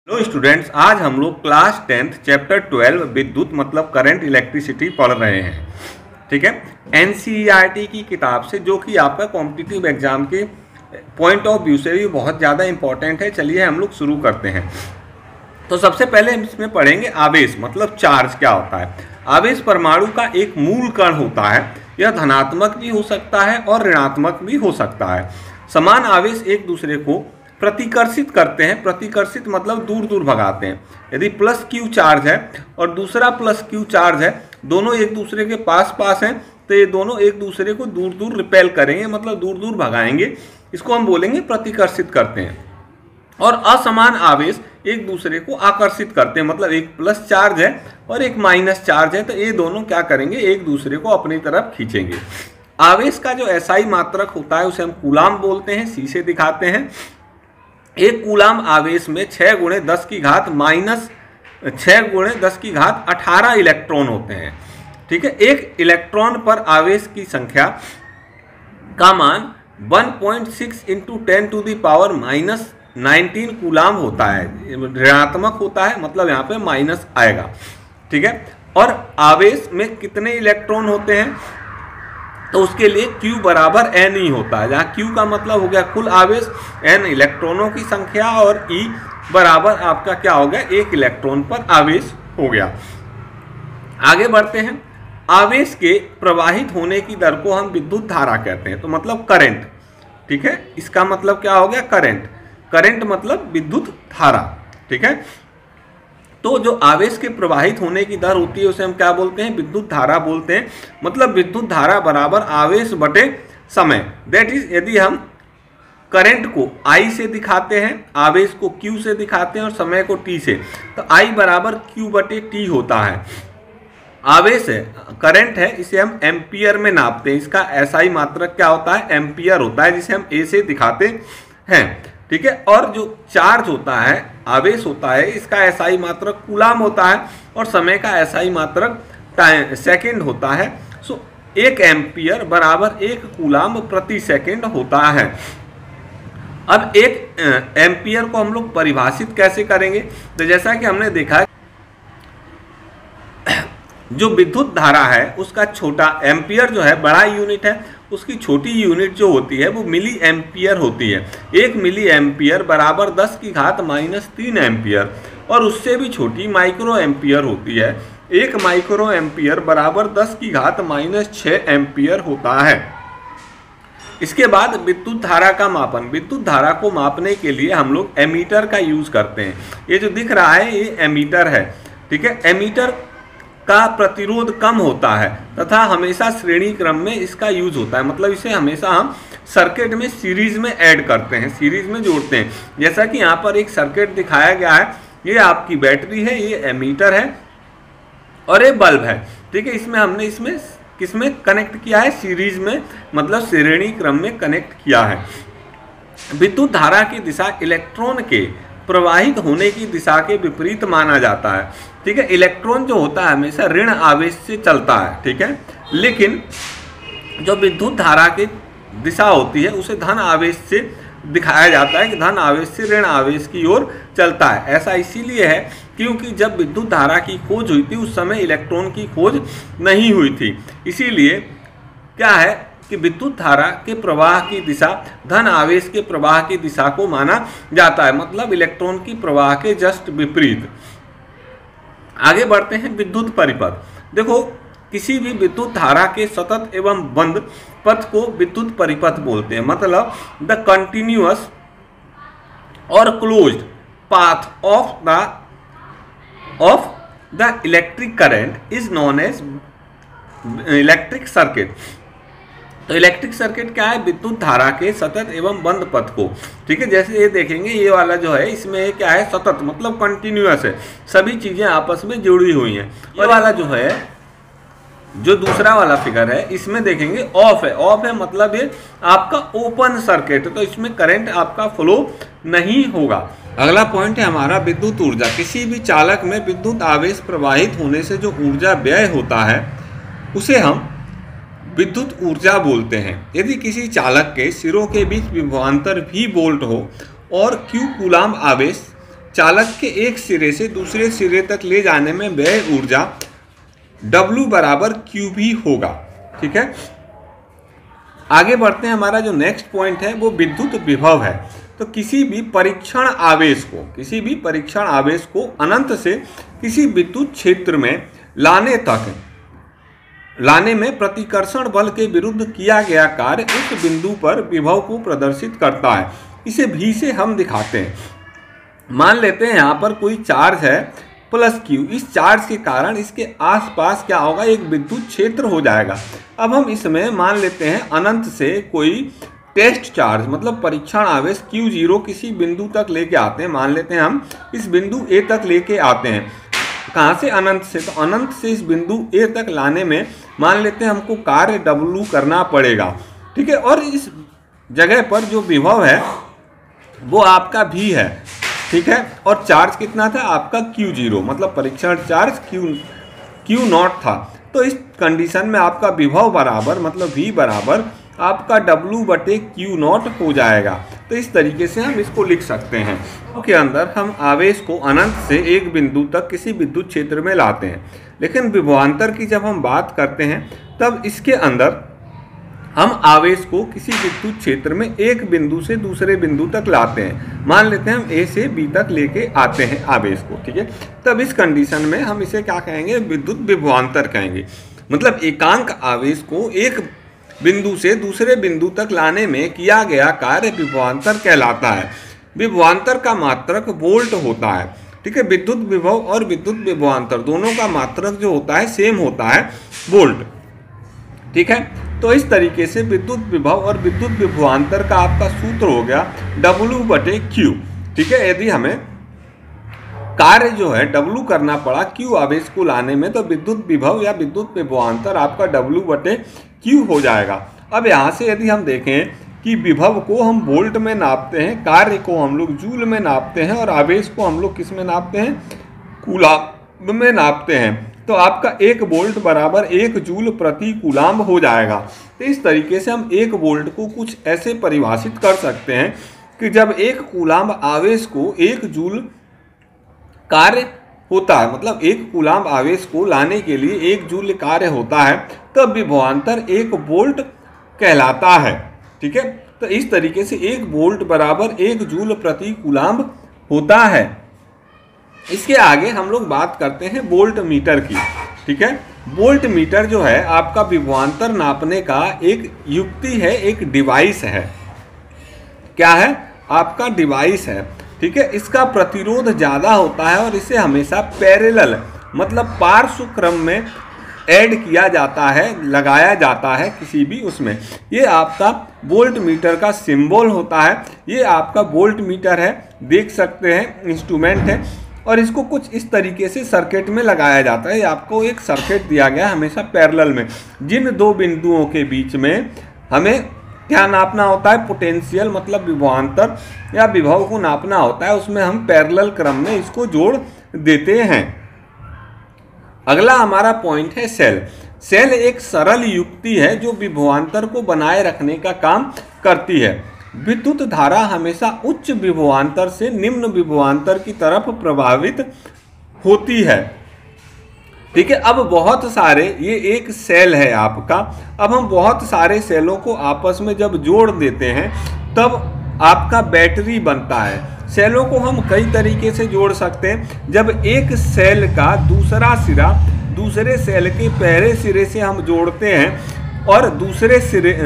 Hello students, आज हम लोग क्लास 10th चैप्टर 12 विद्युत मतलब करंट इलेक्ट्रिसिटी पढ़ रहे हैं। ठीक है, एनसीईआरटी की किताब से, जो कि आपका कॉम्पिटिटिव एग्जाम के पॉइंट ऑफ व्यू से भी बहुत ज़्यादा इंपॉर्टेंट है। चलिए हम लोग शुरू करते हैं। तो सबसे पहले हम इसमें पढ़ेंगे आवेश मतलब चार्ज क्या होता है। आवेश परमाणु का एक मूल कण होता है। यह धनात्मक भी हो सकता है और ऋणात्मक भी हो सकता है। समान आवेश एक दूसरे को प्रतिकर्षित करते हैं। प्रतिकर्षित मतलब दूर दूर भगाते हैं। यदि प्लस क्यू चार्ज है और दूसरा प्लस क्यू चार्ज है, दोनों एक दूसरे के पास पास हैं, तो ये दोनों एक दूसरे को दूर दूर रिपेल करेंगे, मतलब दूर दूर भगाएंगे। इसको हम बोलेंगे प्रतिकर्षित करते हैं। और असमान आवेश एक दूसरे को आकर्षित करते हैं, मतलब एक प्लस चार्ज है और एक माइनस चार्ज है, तो ये दोनों क्या करेंगे, एक दूसरे को अपनी तरफ खींचेंगे। आवेश का जो एसआई मात्रक होता है उसे हम कूलाम बोलते हैं। सी से दिखाते हैं। एक कूलाम आवेश में 6 × 10 की घात माइनस 6 × 10 की घात 18 इलेक्ट्रॉन होते हैं। ठीक है, एक इलेक्ट्रॉन पर आवेश की संख्या का मान 1.6 × 10⁻⁻19 कूलाम होता है। ऋणात्मक होता है, मतलब यहाँ पे माइनस आएगा। ठीक है, और आवेश में कितने इलेक्ट्रॉन होते हैं, तो उसके लिए Q बराबर N ही होता है, जहाँ Q का मतलब हो गया कुल आवेश, N इलेक्ट्रॉनों की संख्या, और E बराबर आपका क्या हो गया, एक इलेक्ट्रॉन पर आवेश हो गया। आगे बढ़ते हैं। आवेश के प्रवाहित होने की दर को हम विद्युत धारा कहते हैं, तो मतलब करंट। ठीक है, इसका मतलब क्या हो गया, करंट। करंट मतलब विद्युत धारा। ठीक है, तो जो आवेश के प्रवाहित होने की दर होती है उसे हम क्या बोलते हैं, विद्युत धारा बोलते हैं। मतलब विद्युत धारा बराबर आवेश बटे समय। दैट इज, यदि हम करंट को I से दिखाते हैं, आवेश को Q से दिखाते हैं और समय को T से, तो I बराबर Q बटे T होता है। आवेश है, करंट है, इसे हम एम्पियर में नापते हैं। इसका एसआई मात्रक क्या होता है, एम्पियर होता है, जिसे हम A से दिखाते हैं। ठीक है, और जो चार्ज होता है, आवेश होता है, इसका एसआई मात्रक कूलाम होता है और समय का एसआई मात्रक सेकंड होता है। सो 1 एम्पियर बराबर 1 कूलाम प्रति सेकंड होता है। अब 1 एम्पियर को हम लोग परिभाषित कैसे करेंगे, तो जैसा कि हमने देखा, जो विद्युत धारा है उसका छोटा एम्पियर जो है बड़ा यूनिट है, उसकी छोटी यूनिट जो होती है वो मिली एम्पियर होती है। 1 मिली एम्पियर बराबर 10 की घात -3 एम्पियर, और उससे भी छोटी माइक्रो एम्पियर होती है। 1 माइक्रो एम्पियर बराबर 10 की घात -6 एम्पियर होता है। इसके बाद विद्युत धारा का मापन। विद्युत धारा को मापने के लिए हम लोग एमीटर का यूज करते हैं। ये जो दिख रहा है ये एमीटर है। ठीक है, एमीटर का प्रतिरोध कम होता है तथा हमेशा श्रेणी क्रम में इसका यूज होता है, मतलब इसे हमेशा हम सर्किट में सीरीज में ऐड करते हैं, सीरीज में जोड़ते हैं। जैसा कि यहाँ पर एक सर्किट दिखाया गया है, ये आपकी बैटरी है, ये एमीटर है और ये बल्ब है। ठीक है, इसमें हमने किसमें कनेक्ट किया है, सीरीज में, मतलब श्रेणी क्रम में कनेक्ट किया है। विद्युत धारा की दिशा इलेक्ट्रॉन के प्रवाहित होने की दिशा के विपरीत माना जाता है। ठीक है, इलेक्ट्रॉन जो होता है हमेशा ऋण आवेश से चलता है। ठीक है, लेकिन जो विद्युत धारा की दिशा होती है उसे धन आवेश से दिखाया जाता है कि धन आवेश से ऋण आवेश की ओर चलता है। ऐसा इसीलिए है क्योंकि जब विद्युत धारा की खोज हुई थी उस समय इलेक्ट्रॉन की खोज नहीं हुई थी। इसीलिए क्या है कि विद्युत धारा के प्रवाह की दिशा धन आवेश के प्रवाह की दिशा को माना जाता है, मतलब इलेक्ट्रॉन की प्रवाह के जस्ट विपरीत। आगे बढ़ते हैं। विद्युत परिपथ। देखो, किसी भी विद्युत धारा के सतत एवं बंद पथ को विद्युत परिपथ बोलते हैं। मतलब द कंटिन्यूअस और closed path of the electric current is known as electric circuit. तो इलेक्ट्रिक सर्किट क्या है, विद्युत धारा के सतत एवं बंद पथ को। ठीक है, जैसे ये देखेंगे, ये वाला जो है इसमें क्या है, सतत मतलब कंटिन्यूअस है, सभी चीजें आपस में जुड़ी हुई हैं। ये वाला जो है, जो दूसरा वाला फिगर है, इसमें देखेंगे ऑफ है। ऑफ है मतलब ये आपका ओपन सर्किट है, तो इसमें करंट आपका फ्लो नहीं होगा। अगला पॉइंट है हमारा विद्युत ऊर्जा। किसी भी चालक में विद्युत आवेश प्रवाहित होने से जो ऊर्जा व्यय होता है उसे हम विद्युत ऊर्जा बोलते हैं। यदि किसी चालक के सिरों के बीच विभवांतर V वोल्ट हो और Q कूलाम आवेश चालक के एक सिरे से दूसरे सिरे तक ले जाने में व्यय ऊर्जा W बराबर Q भी होगा। ठीक है, आगे बढ़ते हैं। हमारा जो नेक्स्ट पॉइंट है वो विद्युत विभव है। तो किसी भी परीक्षण आवेश को अनंत से किसी विद्युत क्षेत्र में लाने में प्रतिकर्षण बल के विरुद्ध किया गया कार्य उस बिंदु पर विभव को प्रदर्शित करता है। इसे भी से हम दिखाते हैं। मान लेते हैं यहाँ पर कोई चार्ज है प्लस Q। इस चार्ज के कारण इसके आसपास क्या होगा, एक विद्युत क्षेत्र हो जाएगा। अब हम इसमें मान लेते हैं अनंत से कोई टेस्ट चार्ज मतलब परीक्षण आवेश Q0 किसी बिंदु तक लेके आते हैं। मान लेते हैं हम इस बिंदु A तक लेके आते हैं। कहाँ से, अनंत से। तो अनंत से इस बिंदु A तक लाने में मान लेते हैं हमको कार्य W करना पड़ेगा। ठीक है, और इस जगह पर जो विभव है वो आपका V है। ठीक है, और चार्ज कितना था आपका Q0 मतलब परीक्षण चार्ज Q0 था। तो इस कंडीशन में आपका विभव बराबर मतलब V बराबर आपका W बटे Q0 हो जाएगा। तो इस तरीके से हम इसको लिख सकते हैं। के अंदर हम आवेश को अनंत से एक बिंदु तक किसी विद्युत क्षेत्र में लाते हैं, लेकिन विभवांतर की जब हम बात करते हैं तब इसके अंदर हम आवेश को किसी विद्युत क्षेत्र में एक बिंदु से दूसरे बिंदु तक लाते हैं। मान लेते हैं हम A से B तक लेके आते हैं आवेश को। ठीक है, तब इस कंडीशन में हम इसे क्या कहेंगे, विद्युत विभवांतर कहेंगे। मतलब एकांक आवेश को एक बिंदु से दूसरे बिंदु तक लाने में किया गया कार्य विभवांतर कहलाता है। विभवांतर का मात्रक वोल्ट होता है। ठीक है, विद्युत विभव और विद्युत विभवांतर दोनों का मात्रक जो होता है सेम होता है, वोल्ट। ठीक है, तो इस तरीके से विद्युत विभव और विद्युत विभवांतर का आपका सूत्र हो गया W बटे Q। ठीक है, यदि हमें कार्य जो है W करना पड़ा Q आवेश को लाने में, तो विद्युत विभव या विद्युत विभवांतर आपका W बटे Q हो जाएगा। अब यहाँ से यदि हम देखें कि विभव को हम वोल्ट में नापते हैं, कार्य को हम लोग जूल में नापते हैं और आवेश को हम लोग किस में नापते हैं, कूलाम्ब में नापते हैं, तो आपका 1 वोल्ट बराबर 1 जूल प्रति कूलाम्ब हो जाएगा। तो इस तरीके से हम 1 वोल्ट को कुछ ऐसे परिभाषित कर सकते हैं कि जब 1 कूलाम्ब आवेश को 1 जूल कार्य होता है, मतलब 1 कूलाम्ब आवेश को लाने के लिए 1 जूल कार्य होता है, तब विभवांतर 1 वोल्ट कहलाता है। ठीक है, तो इस तरीके से 1 वोल्ट बराबर 1 जूल प्रति कूलाम्ब होता है। इसके आगे हम लोग बात करते हैं वोल्ट मीटर की। ठीक है, वोल्ट मीटर जो है आपका विभवांतर नापने का एक युक्ति है, एक डिवाइस है। क्या है, आपका डिवाइस है। ठीक है, इसका प्रतिरोध ज़्यादा होता है और इसे हमेशा पैरेलल मतलब पार्श्व क्रम में ऐड किया जाता है, लगाया जाता है किसी भी उसमें। ये आपका वोल्ट मीटर का सिंबल होता है। ये आपका वोल्ट मीटर है, देख सकते हैं, इंस्ट्रूमेंट है और इसको कुछ इस तरीके से सर्किट में लगाया जाता है। आपको एक सर्किट दिया गया हमेशा पैरेलल में, जिन 2 बिंदुओं के बीच में हमें क्या नापना होता है, पोटेंशियल मतलब विभवांतर या विभव को नापना होता है, उसमें हम पैरेलल क्रम में इसको जोड़ देते हैं। अगला हमारा पॉइंट है सेल। सेल एक सरल युक्ति है जो विभवांतर को बनाए रखने का काम करती है। विद्युत धारा हमेशा उच्च विभवांतर से निम्न विभवांतर की तरफ प्रवाहित होती है। ठीक है, अब बहुत सारे, ये एक सेल है आपका, अब हम बहुत सारे सेलों को आपस में जब जोड़ देते हैं तब आपका बैटरी बनता है। सेलों को हम कई तरीके से जोड़ सकते हैं। जब एक सेल का दूसरा सिरा दूसरे सेल के पहले सिरे से हम जोड़ते हैं और दूसरे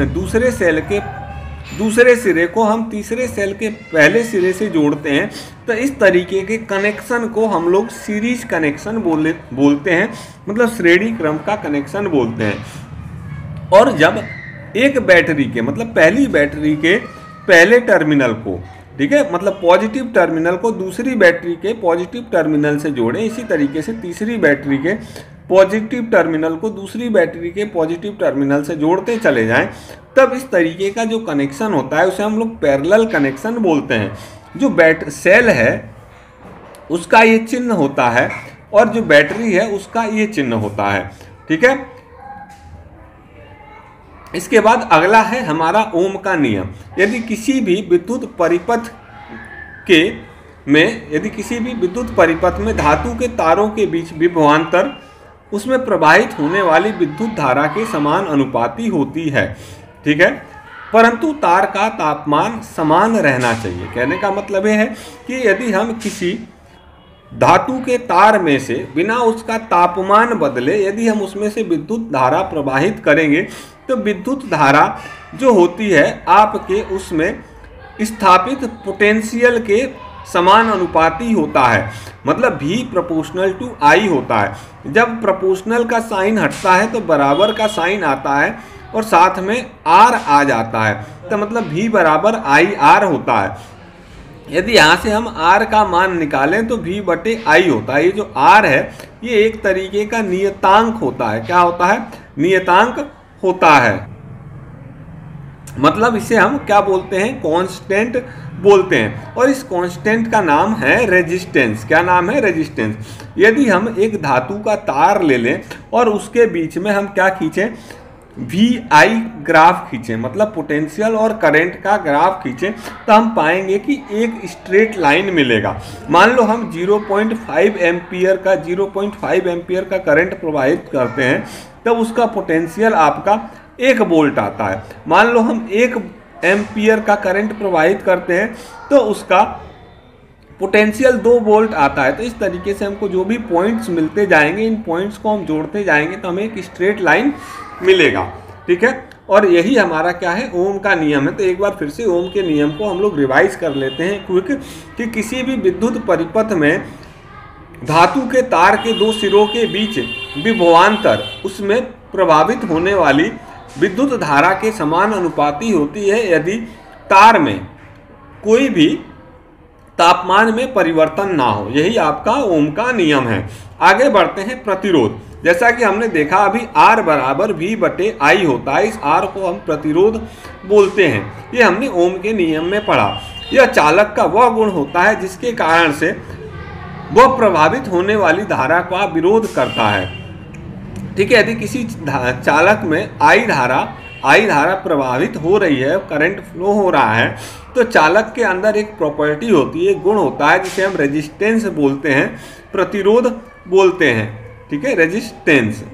सिरे को हम तीसरे सेल के पहले सिरे से जोड़ते हैं, तो इस तरीके के कनेक्शन को हम लोग सीरीज कनेक्शन बोलते हैं, मतलब श्रेणी क्रम का कनेक्शन बोलते हैं। और जब एक बैटरी के मतलब पहली बैटरी के पहले टर्मिनल को, ठीक है, मतलब पॉजिटिव टर्मिनल को दूसरी बैटरी के पॉजिटिव टर्मिनल से जोड़ें, इसी तरीके से तीसरी बैटरी के पॉजिटिव टर्मिनल को दूसरी बैटरी के पॉजिटिव टर्मिनल से जोड़ते चले जाएं, तब इस तरीके का जो कनेक्शन होता है उसे हम लोग पैरेलल कनेक्शन बोलते हैं। जो सेल है उसका ये चिन्ह होता है और जो बैटरी है उसका ये चिन्ह होता है। ठीक है, इसके बाद अगला है हमारा ओम का नियम। यदि किसी भी विद्युत परिपथ के में यदि किसी भी विद्युत परिपथ में धातु के तारों के बीच विभवांतर उसमें प्रवाहित होने वाली विद्युत धारा के समान अनुपाती होती है, ठीक है, परंतु तार का तापमान समान रहना चाहिए। कहने का मतलब यह है कि यदि हम किसी धातु के तार में से बिना उसका तापमान बदले यदि हम उसमें से विद्युत धारा प्रवाहित करेंगे तो विद्युत धारा जो होती है आपके उसमें स्थापित पोटेंशियल के समान अनुपाती होता है, मतलब V प्रोपोर्शनल टू I होता है। जब प्रोपोर्शनल का साइन हटता है तो बराबर का साइन आता है और साथ में R आ जाता है, तो मतलब V बराबर IR होता है। यदि यहाँ से हम R का मान निकालें तो V बटे I होता है। ये जो R है ये एक तरीके का नियतांक होता है। क्या होता है? नियतांक होता है, मतलब इसे हम क्या बोलते हैं? कांस्टेंट बोलते हैं। और इस कांस्टेंट का नाम है रेजिस्टेंस। क्या नाम है? रेजिस्टेंस। यदि हम एक धातु का तार ले लें और उसके बीच में हम क्या खींचें? VI ग्राफ खींचें, मतलब पोटेंशियल और करंट का ग्राफ खींचें, तो हम पाएंगे कि एक स्ट्रेट लाइन मिलेगा। मान लो हम 0.5 एम्पियर का करंट प्रवाहित करते हैं, तब उसका पोटेंशियल आपका 1 वोल्ट आता है। मान लो हम 1 एम्पियर का करंट प्रवाहित करते हैं तो उसका पोटेंशियल 2 वोल्ट आता है। तो इस तरीके से हमको जो भी पॉइंट्स मिलते जाएंगे, इन पॉइंट्स को हम जोड़ते जाएंगे तो हमें एक स्ट्रेट लाइन मिलेगा, ठीक है। और यही हमारा क्या है? ओम का नियम है। तो एक बार फिर से ओम के नियम को हम लोग रिवाइज कर लेते हैं क्विक, कि किसी भी विद्युत परिपथ में धातु के तार के 2 सिरों के बीच विभवांतर उसमें प्रभावित होने वाली विद्युत धारा के समान अनुपाती होती है यदि तार में कोई भी तापमान में परिवर्तन ना हो। यही आपका ओम का नियम है। आगे बढ़ते हैं प्रतिरोध। जैसा कि हमने देखा अभी R बराबर V बटे I होता है। इस R को हम प्रतिरोध बोलते हैं। ये हमने ओम के नियम में पढ़ा। यह चालक का वह गुण होता है जिसके कारण से वह प्रभावित होने वाली धारा का विरोध करता है, ठीक है। यदि किसी चालक में I धारा प्रभावित हो रही है, करंट फ्लो हो रहा है, तो चालक के अंदर एक प्रॉपर्टी होती है, गुण होता है, जिसे हम रेजिस्टेंस बोलते हैं, प्रतिरोध बोलते हैं, ठीक है, रेजिस्टेंस।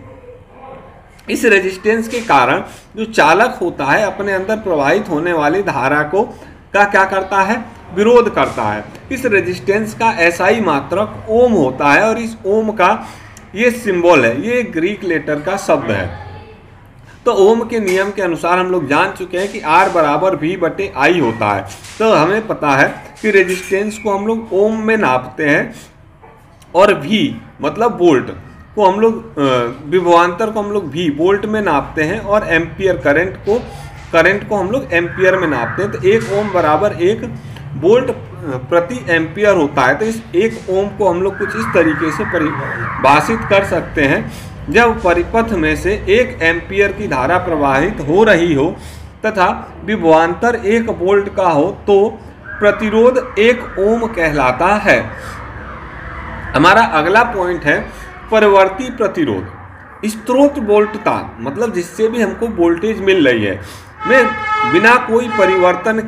इस रेजिस्टेंस के कारण जो चालक होता है अपने अंदर प्रवाहित होने वाली धारा को क्या करता है? विरोध करता है। इस रेजिस्टेंस का SI मात्रक ओम होता है और इस ओम का ये सिंबल है, ये ग्रीक लेटर का शब्द है। तो ओम के नियम के अनुसार हम लोग जान चुके हैं कि R बराबर V बटे I होता है। तो हमें पता है कि रेजिस्टेंस को हम लोग ओम में नापते हैं और V मतलब वोल्ट को हम लोग विभवांतर को हम लोग V वोल्ट में नापते हैं और एम्पियर करंट को हम लोग एम्पियर में नापते हैं। तो 1 ओम बराबर 1 वोल्ट प्रति एम्पियर होता है। तो इस 1 ओम को हम लोग कुछ इस तरीके से परिभाषित कर सकते हैं। जब परिपथ में से 1 एम्पियर की धारा प्रवाहित हो रही हो तथा विभवांतर 1 वोल्ट का हो तो प्रतिरोध 1 ओम कहलाता है। हमारा अगला पॉइंट है परिवर्ती प्रतिरोध। स्रोत वोल्टता, मतलब जिससे भी हमको वोल्टेज मिल रही है, में बिना कोई परिवर्तन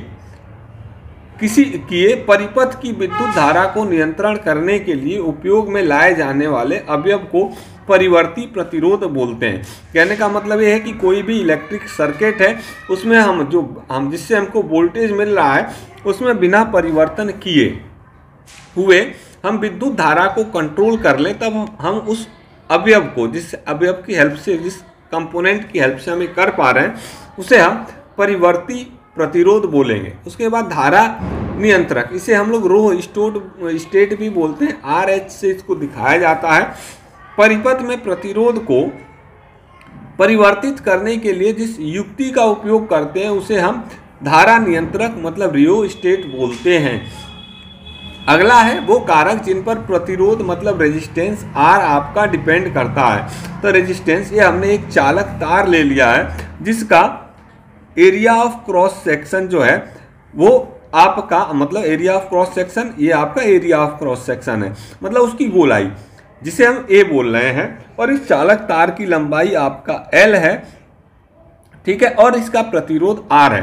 किए परिपथ की विद्युत धारा को नियंत्रण करने के लिए उपयोग में लाए जाने वाले अवयव को परिवर्ती प्रतिरोध बोलते हैं। कहने का मतलब ये है कि कोई भी इलेक्ट्रिक सर्किट है उसमें हम जिससे हमको वोल्टेज मिल रहा है उसमें बिना परिवर्तन किए हुए हम विद्युत धारा को कंट्रोल कर लें, तब हम उस अवयव को, जिस अवयव की हेल्प से, जिस कंपोनेंट की हेल्प से हम कर पा रहे हैं, उसे हम परिवर्ती प्रतिरोध बोलेंगे। उसके बाद धारा नियंत्रक, इसे हम लोग रो स्टेट भी बोलते हैं। RH से इसको दिखाया जाता है। परिपथ में प्रतिरोध को परिवर्तित करने के लिए जिस युक्ति का उपयोग करते हैं उसे हम धारा नियंत्रक मतलब रियोस्टेट बोलते हैं। अगला है वो कारक जिन पर प्रतिरोध मतलब रेजिस्टेंस R आपका डिपेंड करता है। तो रेजिस्टेंस, ये हमने एक चालक तार ले लिया है जिसका एरिया ऑफ क्रॉस सेक्शन जो है वो आपका, मतलब एरिया ऑफ क्रॉस सेक्शन, ये आपका एरिया ऑफ क्रॉस सेक्शन है, मतलब उसकी गोलाई, जिसे हम A बोल रहे हैं। और इस चालक तार की लंबाई आपका L है, ठीक है, और इसका प्रतिरोध R है।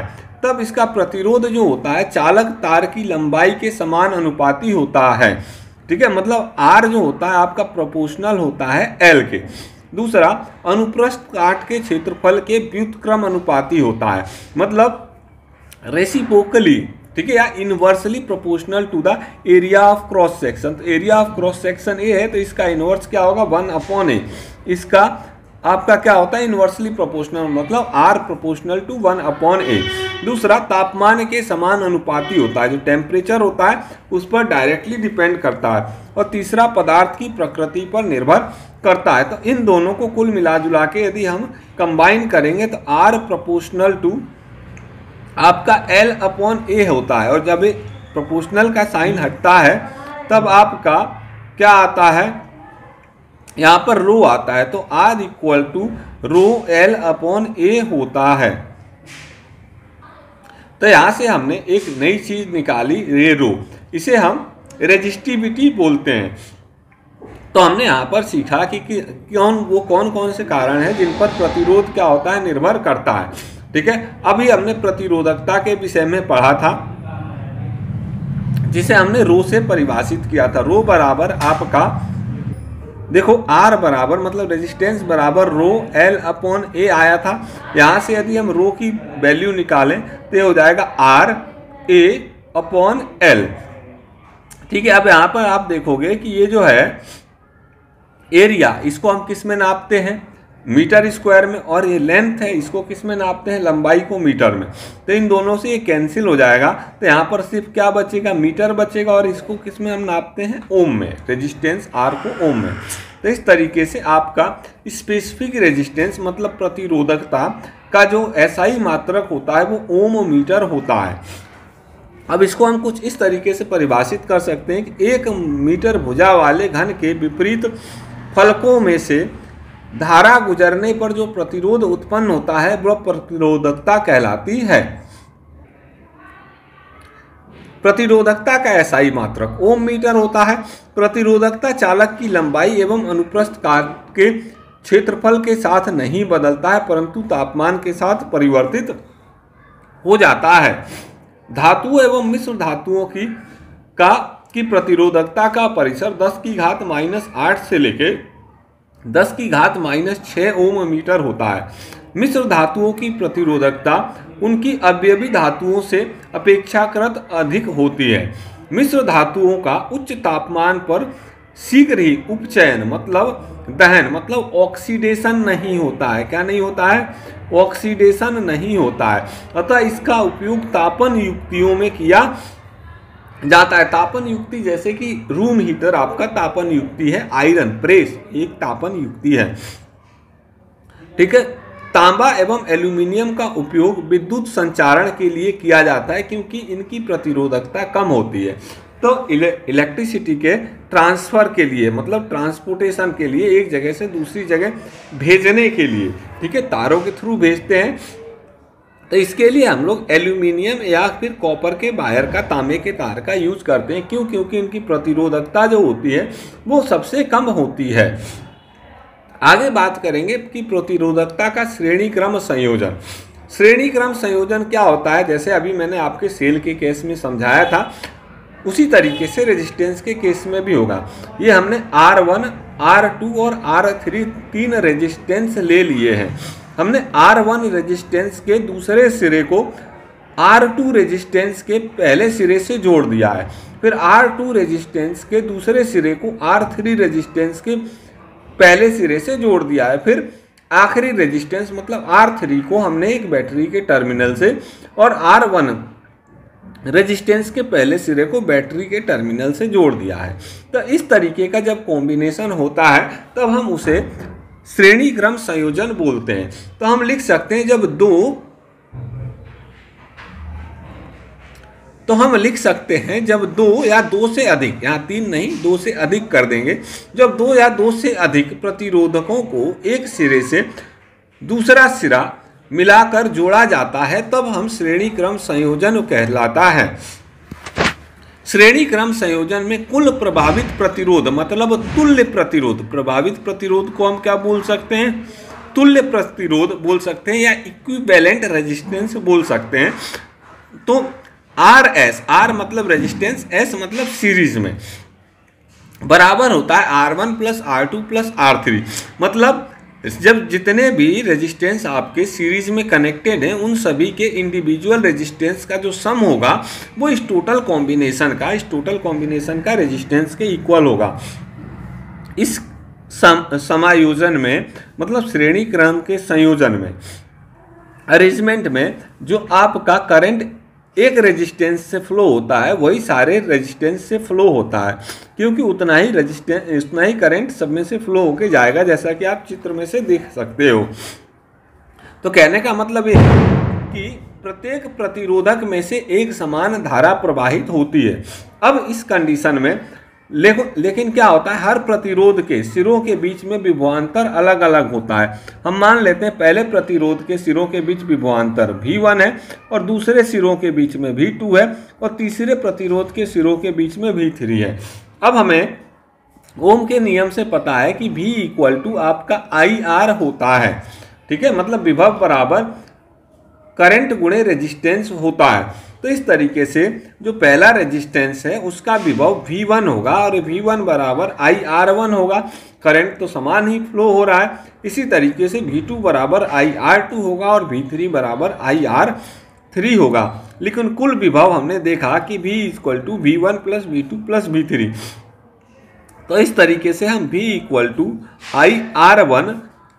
तब इसका प्रतिरोध जो होता है चालक तार की लंबाई के समान अनुपाती होता है। ठीक है, मतलब R जो होता है आपका प्रोपोर्शनल होता है L के। दूसरा, अनुप्रस्थ काट के क्षेत्रफल के व्युत्क्रम अनुपाती होता है, मतलब रेसिप्रोकली, ठीक है, या inversely proportional to the area of cross section. तो area of cross section A है तो इसका इनवर्स क्या होगा 1/a। इसका आपका क्या होता है इनवर्सली प्रोपोर्शनल, मतलब R प्रोपोर्शनल टू 1/a। दूसरा, तापमान के समान अनुपाती होता है, जो टेम्परेचर होता है उस पर डायरेक्टली डिपेंड करता है। और तीसरा, पदार्थ की प्रकृति पर निर्भर करता है। तो इन दोनों को कुल मिला जुला के यदि हम कंबाइन करेंगे तो R प्रोपोर्शनल टू आपका L/A होता है, और जब प्रोपोर्शनल का साइन हटता है तब आपका क्या आता है, यहाँ पर रो आता है, तो R equal to row L/A होता है। तो यहाँ से हमने एक नई चीज निकाली, ये रो, इसे हम रेजिस्टिविटी बोलते हैं। तो हमने यहाँ पर सीखा कि कौन कौन से कारण हैं जिन पर प्रतिरोध क्या होता है निर्भर करता है। ठीक है, अभी हमने प्रतिरोधकता के विषय में पढ़ा था, जिसे हमने रो से परिभाषित किया था। रो बराबर आपका देखो R बराबर मतलब रेजिस्टेंस बराबर रो L/A आया था। यहाँ से यदि हम रो की वैल्यू निकालें तो ये हो जाएगा RA/L। ठीक है, अब यहाँ पर आप देखोगे कि ये जो है एरिया, इसको हम किस में नापते हैं, मीटर स्क्वायर में, और ये लेंथ है इसको किस में नापते हैं, लंबाई को मीटर में। तो इन दोनों से ये कैंसिल हो जाएगा, तो यहाँ पर सिर्फ क्या बचेगा, मीटर बचेगा, और इसको किस में हम नापते हैं, ओम में, रेजिस्टेंस R को ओम में। तो इस तरीके से आपका स्पेसिफिक रेजिस्टेंस मतलब प्रतिरोधकता का जो SI मात्रक होता है वो ओम मीटर होता है। अब इसको हम कुछ इस तरीके से परिभाषित कर सकते हैं कि 1 मीटर भुजा वाले घन के विपरीत फलकों में से धारा गुजरने पर जो प्रतिरोध उत्पन्न होता है वह प्रतिरोधकता कहलाती है। प्रतिरोधकता का SI मात्रक ओम मीटर होता है। प्रतिरोधकता चालक की लंबाई एवं अनुप्रस्थ काट के क्षेत्रफल के साथ नहीं बदलता है, परंतु तापमान के साथ परिवर्तित हो जाता है। धातु एवं मिश्र धातुओं की प्रतिरोधकता का परिसर 10⁻⁻8 से लेके 10⁻⁻6 ओम मीटर होता है। मिश्र धातुओं की प्रतिरोधकता उनकी अवयवी धातुओं से अपेक्षाकृत अधिक होती है। मिश्र धातुओं का उच्च तापमान पर शीघ्र ही उपचयन मतलब दहन मतलब ऑक्सीडेशन नहीं होता है। क्या नहीं होता है, ऑक्सीडेशन नहीं होता है। अतः इसका उपयोग तापन युक्तियों में किया जाता है। तापन युक्ति जैसे कि रूम हीटर आपका तापन युक्ति है, आयरन प्रेस एक तापन युक्ति है। ठीक है, तांबा एवं एल्यूमिनियम का उपयोग विद्युत संचारण के लिए किया जाता है क्योंकि इनकी प्रतिरोधकता कम होती है। तो इलेक्ट्रिसिटी के ट्रांसफर के लिए मतलब ट्रांसपोर्टेशन के लिए एक जगह से दूसरी जगह भेजने के लिए, ठीक है, तारों के थ्रू भेजते हैं। तो इसके लिए हम लोग एल्यूमिनियम या फिर कॉपर के वायर का, तांबे के तार का यूज करते हैं। क्यों? क्योंकि इनकी प्रतिरोधकता जो होती है वो सबसे कम होती है। आगे बात करेंगे कि प्रतिरोधकता का श्रेणी क्रम संयोजन। श्रेणी क्रम संयोजन क्या होता है? जैसे अभी मैंने आपके सेल के केस में समझाया था, उसी तरीके से रेजिस्टेंस के केस में भी होगा। ये हमने R1, R2 और R3 तीन रेजिस्टेंस ले लिए हैं। हमने R1 रेजिस्टेंस के दूसरे सिरे को R2 रेजिस्टेंस के पहले सिरे से जोड़ दिया है। फिर R2 रेजिस्टेंस के दूसरे सिरे को R3 रेजिस्टेंस के पहले सिरे से जोड़ दिया है। फिर आखिरी रेजिस्टेंस मतलब R3 को हमने एक बैटरी के टर्मिनल से और R1 रेजिस्टेंस के पहले सिरे को बैटरी के टर्मिनल से जोड़ दिया है। तो इस तरीके का जब कॉम्बिनेशन होता है तब हम उसे श्रेणी क्रम संयोजन बोलते हैं। तो हम लिख सकते हैं जब दो या दो से अधिक, यहाँ 3 नहीं 2 से अधिक कर देंगे, जब 2 या 2 से अधिक प्रतिरोधकों को एक सिरे से दूसरा सिरा मिलाकर जोड़ा जाता है तब हम श्रेणी क्रम संयोजन कहलाता है। श्रेणी क्रम संयोजन में कुल प्रभावित प्रतिरोध मतलब तुल्य प्रतिरोध, प्रभावित प्रतिरोध को हम क्या बोल सकते हैं? तुल्य प्रतिरोध बोल सकते हैं या इक्विवेलेंट रेजिस्टेंस बोल सकते हैं। तो आर एस, आर मतलब रेजिस्टेंस, एस मतलब सीरीज में, बराबर होता है R1 plus R2 plus R3। मतलब जब जितने भी रेजिस्टेंस आपके सीरीज में कनेक्टेड हैं उन सभी के इंडिविजुअल रेजिस्टेंस का जो सम होगा वो इस टोटल कॉम्बिनेशन का रेजिस्टेंस के इक्वल होगा। इस समायोजन में मतलब श्रेणी क्रम के संयोजन में, अरेंजमेंट में, जो आपका करंट एक रेजिस्टेंस से फ्लो होता है वही सारे रेजिस्टेंस से फ्लो होता है, क्योंकि उतना ही करंट सब में से फ्लो होके जाएगा, जैसा कि आप चित्र में से देख सकते हो। तो कहने का मतलब ये है कि प्रत्येक प्रतिरोधक में से एक समान धारा प्रवाहित होती है। अब इस कंडीशन में लेकिन क्या होता है, हर प्रतिरोध के सिरों के बीच में विभवांतर अलग अलग होता है। हम मान लेते हैं पहले प्रतिरोध के सिरों के बीच विभवांतर V1 है और दूसरे सिरों के बीच में V2 है और तीसरे प्रतिरोध के सिरों के बीच में V3 है। अब हमें ओम के नियम से पता है कि V इक्वल टू आपका IR होता है, ठीक है, मतलब विभव बराबर करंट गुणे रेजिस्टेंस होता है। तो इस तरीके से जो पहला रेजिस्टेंस है उसका विभव V1 होगा और V1 बराबर IR1 होगा, करंट तो समान ही फ्लो हो रहा है। इसी तरीके से V2 बराबर IR2 होगा और V3 बराबर IR3 होगा। लेकिन कुल विभव हमने देखा कि V equal to V1 plus V2 plus V3। तो इस तरीके से हम V equal to IR1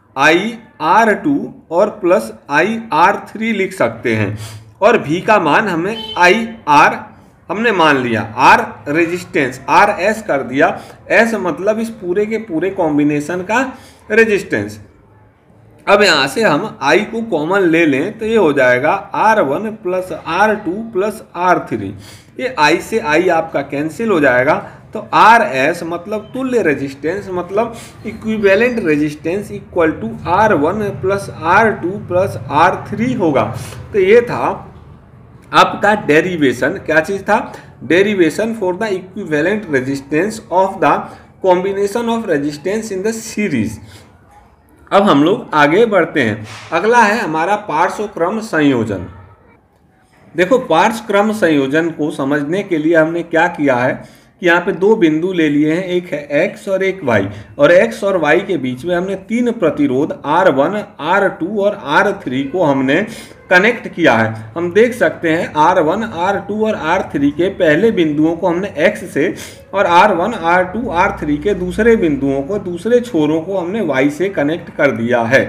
IR2 और प्लस IR3 लिख सकते हैं। और V का मान हमें IR हमने मान लिया, R रेजिस्टेंस, RS कर दिया, S मतलब इस पूरे के पूरे कॉम्बिनेशन का रेजिस्टेंस। अब यहाँ से हम I को कॉमन ले लें तो ये हो जाएगा R1 plus R2 plus R3। ये I से I आपका कैंसिल हो जाएगा, तो RS मतलब तुल्य रेजिस्टेंस मतलब equivalent resistance equal to R1 plus R2 plus R3 होगा। तो ये था आपका डेरिवेशन। क्या चीज़ था? Derivation for the equivalent resistance of the combination of resistance in the series. अब हम लोग आगे बढ़ते हैं। अगला है हमारा पार्श्वक्रम संयोजन। देखो, पार्श्वक्रम संयोजन को समझने के लिए हमने क्या किया है कि यहाँ पे दो बिंदु ले लिए हैं, एक है x और एक y, और x और y के बीच में हमने तीन प्रतिरोध R1, R2 और R3 को हमने कनेक्ट किया है। हम देख सकते हैं R1, R2 और R3 के पहले बिंदुओं को हमने x से और R1, R2, R3 के दूसरे बिंदुओं को, दूसरे छोरों को हमने y से कनेक्ट कर दिया है।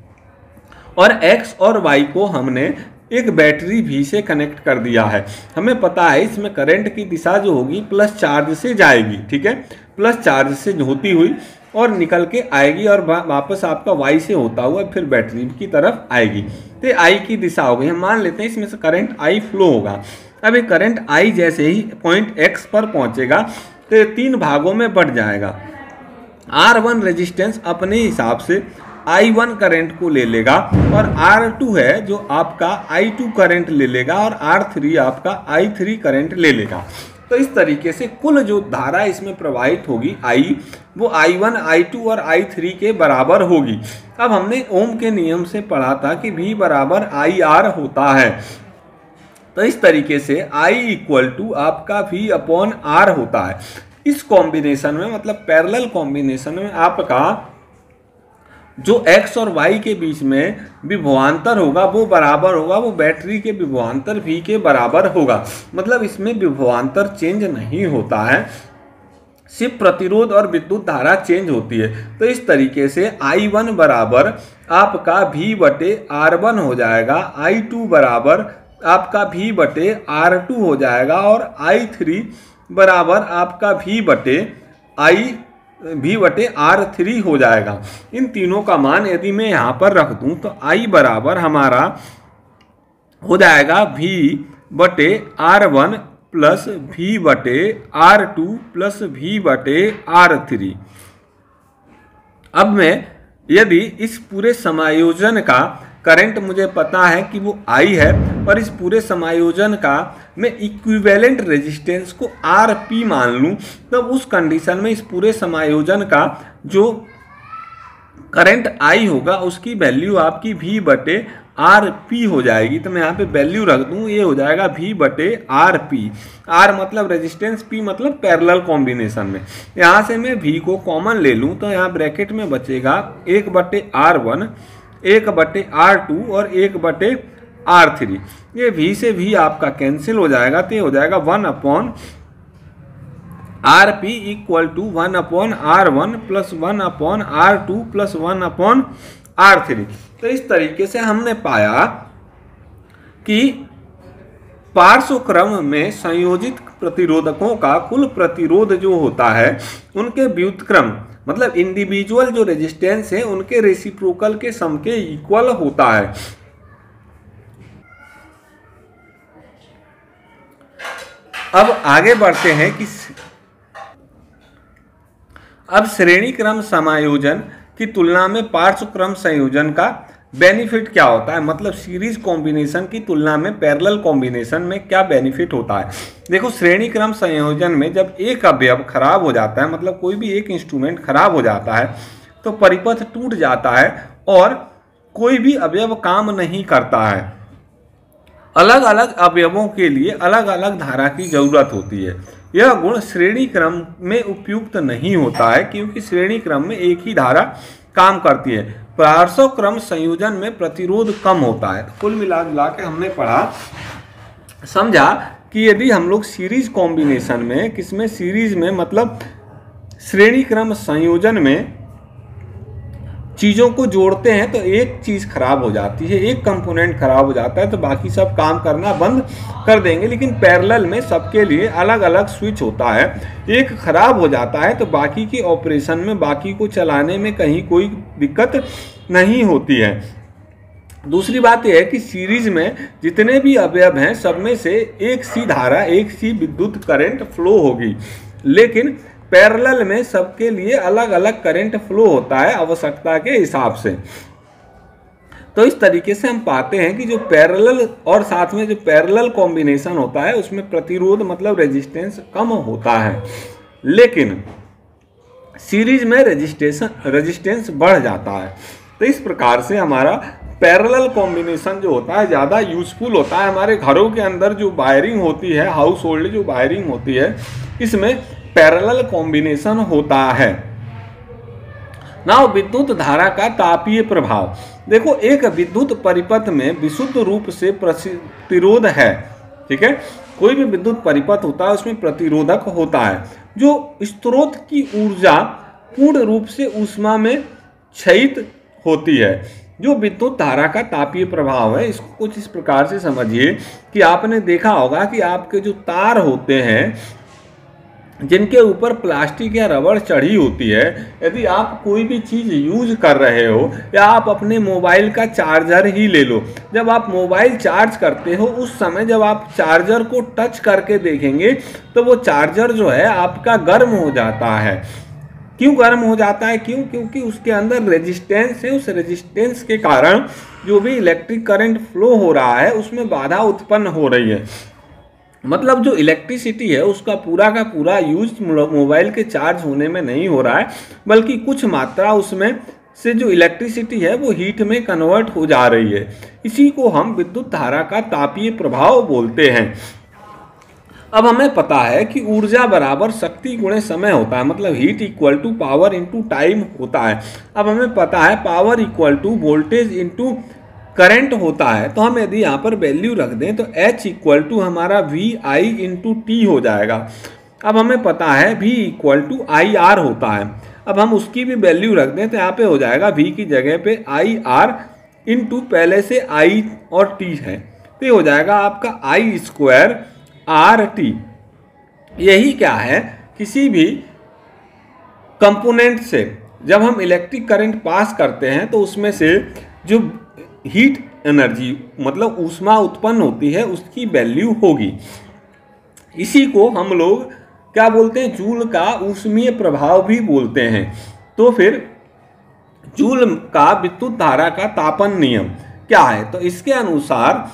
और x और y को हमने एक बैटरी V से कनेक्ट कर दिया है। हमें पता है इसमें करंट की दिशा जो होगी प्लस चार्ज से जाएगी, ठीक है, प्लस चार्ज से होती हुई और निकल के आएगी और वापस आपका Y से होता हुआ फिर बैटरी की तरफ आएगी। तो I की दिशा हो गई। हम मान लेते हैं इसमें से करंट I फ्लो होगा। अब ये करंट I जैसे ही पॉइंट X पर पहुंचेगा तो ये तीन भागों में बढ़ जाएगा। R1 रेजिस्टेंस अपने हिसाब से I1 करंट को ले लेगा और R2 है जो आपका I2 करंट ले लेगा और R3 आपका I3 करंट ले लेगा। तो इस तरीके से कुल जो धारा इसमें प्रवाहित होगी I, वो I1, I2 और I3 के बराबर होगी। अब हमने ओम के नियम से पढ़ा था कि V बराबर IR होता है। तो इस तरीके से I इक्वल टू आपका V अपॉन R होता है। इस कॉम्बिनेशन में मतलब पैरेलल कॉम्बिनेशन में आपका जो x और y के बीच में विभवांतर होगा वो बराबर होगा, वो बैटरी के विभवांतर V के बराबर होगा। मतलब इसमें विभवांतर चेंज नहीं होता है, सिर्फ प्रतिरोध और विद्युत धारा चेंज होती है। तो इस तरीके से I1 बराबर आपका V बटे R1 हो जाएगा, I2 बराबर आपका V बटे R2 हो जाएगा और I3 बराबर आपका V बटे R3 हो जाएगा। इन तीनों का मान यदि मैं यहाँ पर रख दूँ तो I बराबर हमारा हो जाएगा V बटे R1 प्लस V बटे R2 प्लस V बटे R3। अब मैं यदि इस पूरे समायोजन का करंट मुझे पता है कि वो I है और इस पूरे समायोजन का मैं इक्विवेलेंट रेजिस्टेंस को RP मान लूँ, तब उस कंडीशन में इस पूरे समायोजन का जो करंट I होगा उसकी वैल्यू आपकी V बटे आर पी हो जाएगी। तो मैं यहाँ पे वैल्यू रख दूँ, ये हो जाएगा V बटे आर पी। आर मतलब रेजिस्टेंस, पी मतलब पैरेलल कॉम्बिनेशन में। यहाँ से मैं V को कॉमन ले लूँ तो यहाँ ब्रैकेट में बचेगा 1 बटे R1, 1 बटे R2 और 1 बटे R3। ये V से V आपका कैंसिल हो जाएगा, तो ये हो जाएगा 1 upon R P equal to 1 upon R1 plus 1 upon R2 plus 1 upon R3। तो इस तरीके से हमने पाया कि पार्श्व क्रम में संयोजित प्रतिरोधकों का कुल प्रतिरोध जो होता है उनके व्युत्क्रम मतलब इंडिविजुअल जो रेजिस्टेंस है उनके रेसिप्रोकल के सम के इक्वल होता है। अब आगे बढ़ते हैं कि अब श्रेणी क्रम समायोजन की तुलना में पार्श्व क्रम संयोजन का बेनिफिट क्या होता है, मतलब सीरीज कॉम्बिनेशन की तुलना में पैरेलल कॉम्बिनेशन में क्या बेनिफिट होता है। देखो, श्रेणी क्रम संयोजन में जब एक अवयव खराब हो जाता है, मतलब कोई भी एक इंस्ट्रूमेंट खराब हो जाता है तो परिपथ टूट जाता है और कोई भी अवयव काम नहीं करता है। अलग अलग अवयवों के लिए अलग अलग धारा की जरूरत होती है। यह गुण श्रेणी क्रम में उपयुक्त नहीं होता है क्योंकि श्रेणी क्रम में एक ही धारा काम करती है। पार्श्व क्रम संयोजन में प्रतिरोध कम होता है। कुल मिला जुला के हमने पढ़ा, समझा कि यदि हम लोग सीरीज कॉम्बिनेशन में, किसमें, सीरीज में मतलब श्रेणी क्रम संयोजन में चीज़ों को जोड़ते हैं तो एक चीज़ खराब हो जाती है, एक कंपोनेंट खराब हो जाता है तो बाकी सब काम करना बंद कर देंगे। लेकिन पैरेलल में सबके लिए अलग अलग स्विच होता है, एक खराब हो जाता है तो बाकी के ऑपरेशन में, बाकी को चलाने में कहीं कोई दिक्कत नहीं होती है। दूसरी बात यह है कि सीरीज में जितने भी अवयव हैं सब में से एक सी धारा, एक सी विद्युत करंट फ्लो होगी, लेकिन पैरेलल में सबके लिए अलग अलग करंट फ्लो होता है आवश्यकता के हिसाब से। तो इस तरीके से हम पाते हैं कि जो पैरेलल और साथ में जो पैरेलल कॉम्बिनेशन होता है उसमें प्रतिरोध मतलब रेजिस्टेंस कम होता है, लेकिन सीरीज में रेजिस्टेंस बढ़ जाता है। तो इस प्रकार से हमारा पैरेलल कॉम्बिनेशन जो होता है ज़्यादा यूजफुल होता है। हमारे घरों के अंदर जो वायरिंग होती है, हाउस होल्ड जो वायरिंग होती है, इसमें पैरेलल कॉम्बिनेशन होता है। नाउ विद्युत धारा का तापीय प्रभाव। देखो, एक विद्युत परिपथ में विशुद्ध रूप से प्रतिरोध है, ठीक है, कोई भी विद्युत परिपथ होता है उसमें प्रतिरोधक होता है। जो स्रोत की ऊर्जा पूर्ण रूप से ऊष्मा में क्षयित होती है। जो विद्युत धारा का तापीय प्रभाव है, इसको कुछ इस प्रकार से समझिए कि आपने देखा होगा कि आपके जो तार होते हैं जिनके ऊपर प्लास्टिक या रबड़ चढ़ी होती है, यदि आप कोई भी चीज़ यूज कर रहे हो या आप अपने मोबाइल का चार्जर ही ले लो, जब आप मोबाइल चार्ज करते हो उस समय जब आप चार्जर को टच करके देखेंगे तो वो चार्जर जो है आपका गर्म हो जाता है। क्यों गर्म हो जाता है? क्योंकि उसके अंदर रेजिस्टेंस है। उस रेजिस्टेंस के कारण जो भी इलेक्ट्रिक करंट फ्लो हो रहा है उसमें बाधा उत्पन्न हो रही है। मतलब जो इलेक्ट्रिसिटी है उसका पूरा का पूरा यूज मोबाइल के चार्ज होने में नहीं हो रहा है, बल्कि कुछ मात्रा उसमें से जो इलेक्ट्रिसिटी है वो हीट में कन्वर्ट हो जा रही है। इसी को हम विद्युत धारा का तापीय प्रभाव बोलते हैं। अब हमें पता है कि ऊर्जा बराबर शक्ति गुणे समय होता है, मतलब heat equal to power into time होता है। अब हमें पता है power equal to voltage into current होता है। तो हम यदि यहाँ पर वैल्यू रख दें तो H इक्वल टू हमारा VI इंटू टी हो जाएगा। अब हमें पता है V इक्वल टू IR होता है। अब हम उसकी भी वैल्यू रख दें तो यहाँ पे हो जाएगा V की जगह पे IR इंटू पहले से I और T है, तो ये हो जाएगा आपका I स्क्वायर RT। यही क्या है, किसी भी कंपोनेंट से जब हम इलेक्ट्रिक करंट पास करते हैं तो उसमें से जो हीट एनर्जी मतलब ऊष्मा उत्पन्न होती है उसकी वैल्यू होगी। इसी को हम लोग क्या बोलते हैं, जूल का ऊष्मीय प्रभाव भी बोलते हैं। तो फिर जूल का विद्युत धारा का तापन नियम क्या है, तो इसके अनुसार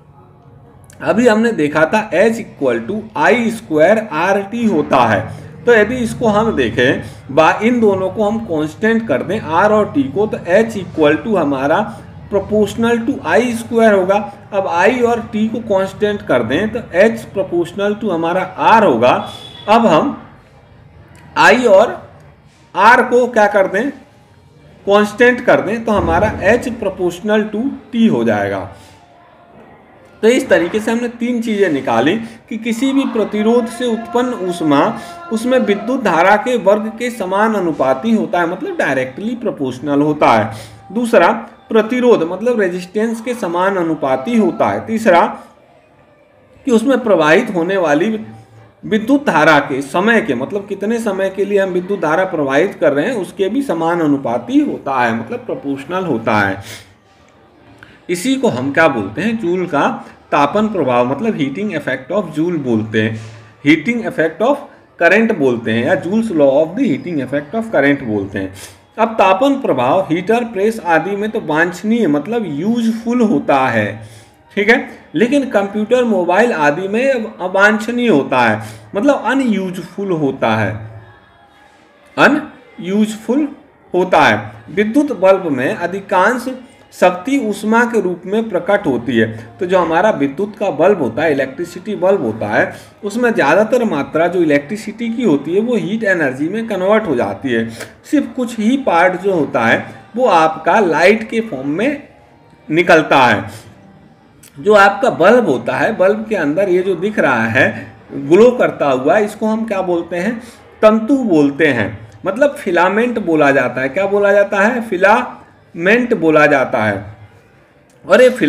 अभी हमने देखा था H equal to I square RT होता है। तो यदि इसको हम देखें इन दोनों को हम कांस्टेंट कर दें R और T को, तो H इक्वल टू हमारा प्रोपोर्शनल टू आई स्क्वायर होगा। अब आई और टी को कांस्टेंट कर दें तो एच प्रोपोर्शनल टू हमारा आर होगा। अब हम आई और आर को क्या कर दें, कांस्टेंट कर दें, तो हमारा एच प्रोपोर्शनल टू टी हो जाएगा। तो इस तरीके से हमने तीन चीज़ें निकाली कि किसी भी प्रतिरोध से उत्पन्न ऊष्मा उसमें विद्युत धारा के वर्ग के समान अनुपाती होता है, मतलब डायरेक्टली प्रोपोर्शनल होता है। दूसरा, प्रतिरोध मतलब रेजिस्टेंस के समान अनुपाती होता है। तीसरा, कि उसमें प्रवाहित होने वाली विद्युत धारा के समय के, मतलब कितने समय के लिए हम विद्युत धारा प्रवाहित कर रहे हैं, उसके भी समान अनुपाती होता है, मतलब प्रोपोर्शनल होता है। इसी को हम क्या बोलते हैं, जूल का तापन प्रभाव, मतलब हीटिंग इफेक्ट ऑफ जूल बोलते हैं, हीटिंग इफेक्ट ऑफ करंट बोलते हैं, या Joule's law of the heating effect of current बोलते हैं। अब तापन प्रभाव हीटर, प्रेस आदि में तो वांछनीय मतलब यूजफुल होता है, ठीक है, लेकिन कंप्यूटर, मोबाइल आदि में अवांछनीय होता है, मतलब अनयूजफुल होता है, अनयूजफुल होता है। विद्युत बल्ब में अधिकांश शक्ति ऊष्मा के रूप में प्रकट होती है। तो जो हमारा विद्युत का बल्ब होता है, इलेक्ट्रिसिटी बल्ब होता है, उसमें ज़्यादातर मात्रा जो इलेक्ट्रिसिटी की होती है वो हीट एनर्जी में कन्वर्ट हो जाती है। सिर्फ कुछ ही पार्ट जो होता है वो आपका लाइट के फॉर्म में निकलता है। जो आपका बल्ब होता है, बल्ब के अंदर ये जो दिख रहा है ग्लो करता हुआ, इसको हम क्या बोलते हैं, तंतु बोलते हैं, मतलब फिलामेंट बोला जाता है। क्या बोला जाता है, फिलामेंट बोला जाता है। और ये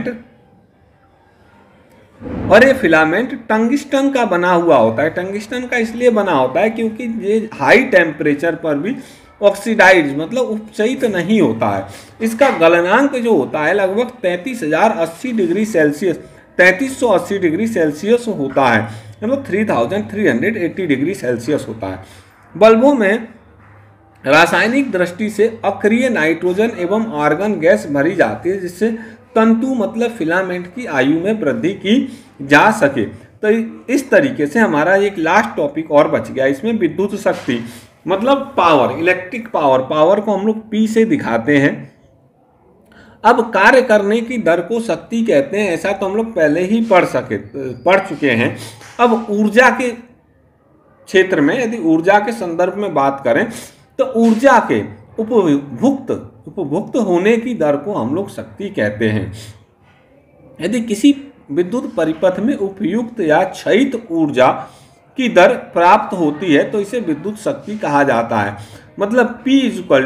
फिलामेंट टंगिस्टन का बना हुआ होता है। टंगिस्टन का इसलिए बना होता है क्योंकि ये हाई टेम्परेचर पर भी ऑक्सीडाइज मतलब उपचयित नहीं होता है। इसका गलनांक जो होता है लगभग 33,080 डिग्री सेल्सियस, 3380 डिग्री सेल्सियस होता है, मतलब 3380 डिग्री सेल्सियस होता है। बल्बों में रासायनिक दृष्टि से अक्रिय नाइट्रोजन एवं आर्गन गैस भरी जाती है, जिससे तंतु मतलब फिलामेंट की आयु में वृद्धि की जा सके। तो इस तरीके से हमारा एक लास्ट टॉपिक और बच गया, इसमें विद्युत शक्ति मतलब पावर, इलेक्ट्रिक पावर। पावर को हम लोग पी से दिखाते हैं। अब कार्य करने की दर को शक्ति कहते हैं, ऐसा तो हम लोग पहले ही पढ़ चुके हैं। अब ऊर्जा के क्षेत्र में यदि ऊर्जा के संदर्भ में बात करें तो ऊर्जा के उपभुक्त होने की दर को हम लोग शक्ति कहते हैं। यदि किसी विद्युत परिपथ में उपयुक्त या क्षयित ऊर्जा की दर प्राप्त होती है तो इसे विद्युत शक्ति कहा जाता है। मतलब P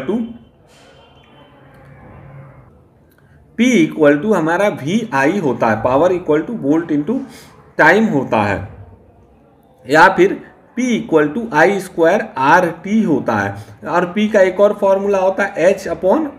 इक्वल टू हमारा VI होता है, power equal to volt into time होता है, या फिर P equal to I square RT होता है। और P का एक और फॉर्मूला होता है H अपॉन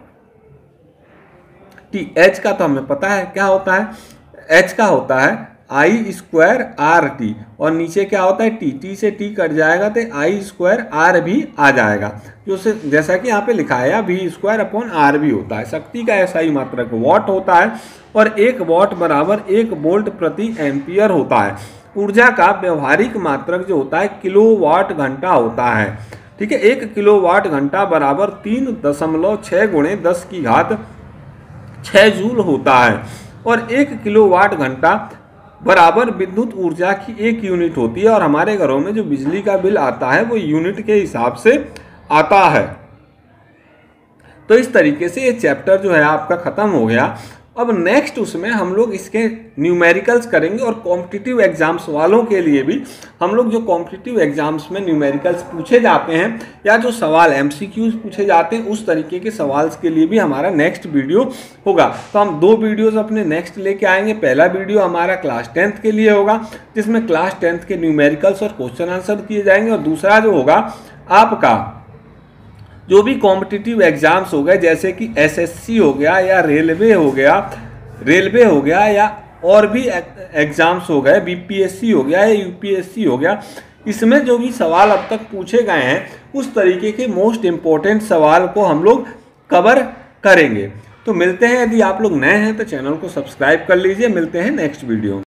T। H का तो हमें पता है क्या होता है, H का होता है I स्क्वायर RT, और नीचे क्या होता है T से T कट जाएगा तो I स्क्वायर R भी आ जाएगा, जो से जैसा कि यहाँ पे लिखा है V स्क्वायर अपॉन R भी होता है। शक्ति का ऐसा ही मात्रक वॉट होता है, और 1 वॉट बराबर 1 वोल्ट प्रति एम्पियर होता है। ऊर्जा का व्यवहारिक मात्रक जो होता है किलोवाट घंटा होता है, ठीक है। 1 किलोवाट घंटा बराबर 3.6 गुणे 10 की घात 6 जूल होता है, और 1 किलोवाट घंटा बराबर विद्युत ऊर्जा की 1 यूनिट होती है। और हमारे घरों में जो बिजली का बिल आता है वो यूनिट के हिसाब से आता है। तो इस तरीके से ये चैप्टर जो है आपका खत्म हो गया। अब नेक्स्ट उसमें हम लोग इसके न्यूमेरिकल्स करेंगे, और कॉम्पिटिटिव एग्जाम्स वालों के लिए भी हम लोग जो कॉम्पिटिटिव एग्जाम्स में न्यूमेरिकल्स पूछे जाते हैं या जो सवाल MCQs पूछे जाते हैं उस तरीके के सवाल्स के लिए भी हमारा नेक्स्ट वीडियो होगा। तो हम 2 वीडियोस अपने नेक्स्ट लेके आएंगे। पहला वीडियो हमारा क्लास 10th के लिए होगा, जिसमें क्लास 10th के न्यूमेरिकल्स और क्वेश्चन आंसर किए जाएंगे, और दूसरा जो होगा आपका जो भी कॉम्पिटिटिव एग्जाम्स हो गए, जैसे कि SSC हो गया या रेलवे हो गया या और भी एग्जाम्स हो गए, BPSC हो गया या UPSC हो गया, इसमें जो भी सवाल अब तक पूछे गए हैं उस तरीके के मोस्ट इम्पोर्टेंट सवाल को हम लोग कवर करेंगे। तो मिलते हैं, यदि आप लोग नए हैं तो चैनल को सब्सक्राइब कर लीजिए। मिलते हैं नेक्स्ट वीडियो में।